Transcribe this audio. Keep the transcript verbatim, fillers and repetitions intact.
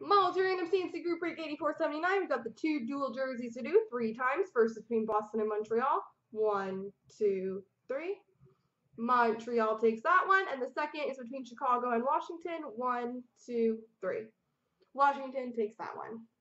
Multi-random C and C group break eighty-four seventy-nine. We've got the two dual jerseys to do three times. First is between Boston and Montreal. One, two, three. Montreal takes that one. And the second is between Chicago and Washington. One, two, three. Washington takes that one.